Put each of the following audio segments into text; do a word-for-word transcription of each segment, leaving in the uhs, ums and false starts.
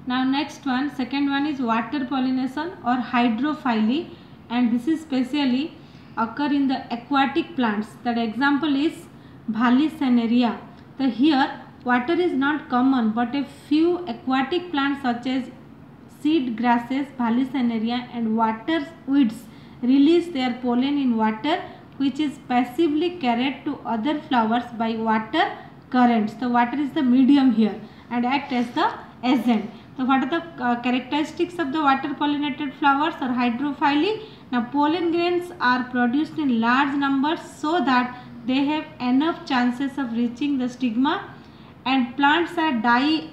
Now next one, second one is water pollination or hydrophily, and this is specially occur in the aquatic plants. That example is Vallisneria. The here water is not common, but a few aquatic plants such as seed grasses, Vallisneria and water weeds release their pollen in water, which is passively carried to other flowers by water currents. The water is the medium here and act as the agent. So what are the uh, characteristics of the water pollinated flowers or hydrophily? Now pollen grains are produced in large numbers so that they have enough chances of reaching the stigma, and plants are di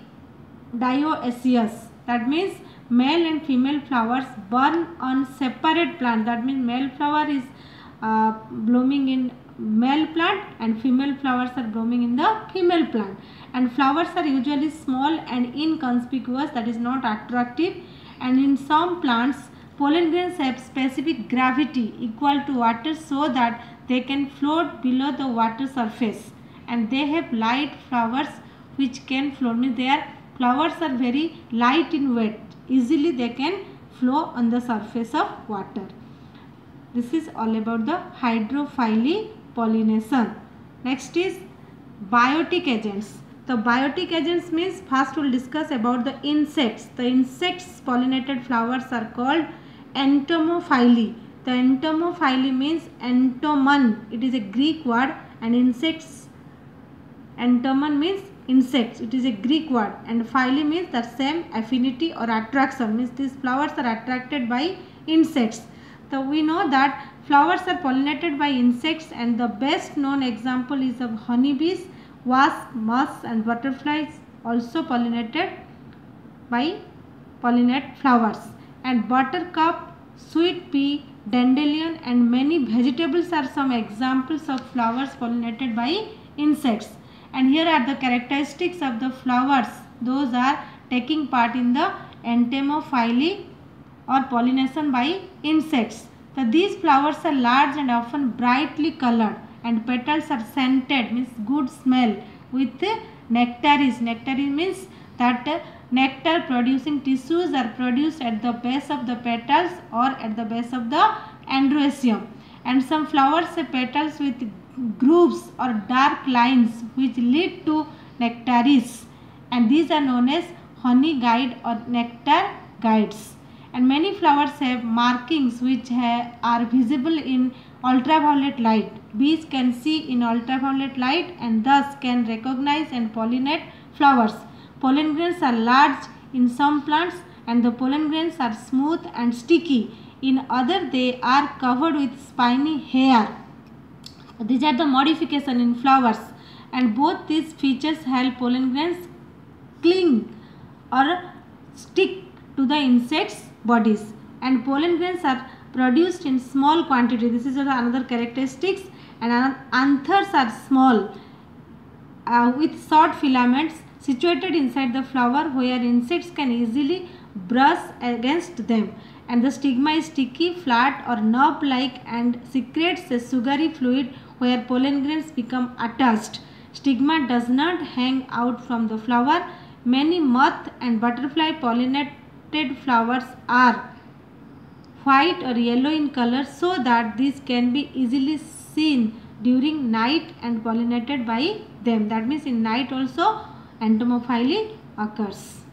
dioecious. That means male and female flowers burn on separate plant. That means male flower is uh, blooming in male plant and female flowers are blooming in the female plant, and flowers are usually small and inconspicuous, that is not attractive, and in some plants pollen grains have specific gravity equal to water so that they can float below the water surface, and they have light flowers which can float, means their flowers are very light in weight, easily they can flow on the surface of water. This is all about the hydrophily pollination. Next is biotic agents. The biotic agents means first we will discuss about the insects. The insects pollinated flowers are called entomophily. The entomophily means entomon. It is a Greek word, and insects, entomon means insects. It is a Greek word, and phily means the same affinity or attraction, means these flowers are attracted by insects. So we know that flowers are pollinated by insects, and the best known example is of honeybees, wasps, moths and butterflies also pollinated by pollinate flowers, and buttercup, sweet pea, dandelion and many vegetables are some examples of flowers pollinated by insects. And here are the characteristics of the flowers, those are taking part in the entomophily or pollination by insects. So these flowers are large and often brightly colored, and petals are scented, means good smell, with nectaries. Nectaries means that nectar producing tissues are produced at the base of the petals or at the base of the androecium, and some flowers have petals with grooves or dark lines which lead to nectaries, and these are known as honey guide or nectar guides. And many flowers have markings which have, are visible in ultraviolet light. Bees can see in ultraviolet light and thus can recognize and pollinate flowers. Pollen grains are large in some plants, and the pollen grains are smooth and sticky. In other, they are covered with spiny hair. These are the modification in flowers, and both these features help pollen grains cling or stick to the insects' bodies. And pollen grains are produced in small quantity. This is another characteristics. And anthers are small uh, with short filaments situated inside the flower where insects can easily brush against them. And the stigma is sticky, flat or knob-like and secretes a sugary fluid where pollen grains become attached. Stigma does not hang out from the flower. Many moth and butterfly pollinated flowers are white or yellow in color so that these can be easily seen during night and pollinated by them. That means in night also entomophily occurs.